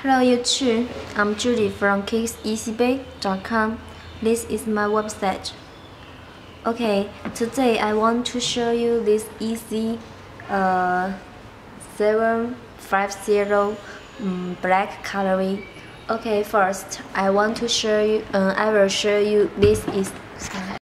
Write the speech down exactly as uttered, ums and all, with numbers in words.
Hello YouTube, I'm Judy from kicks yeezy bay dot com. This is my website. Okay, today I want to show you this Yeezy uh, seven fifty um, black colorway. Okay, first I want to show you. Uh, I will show you this is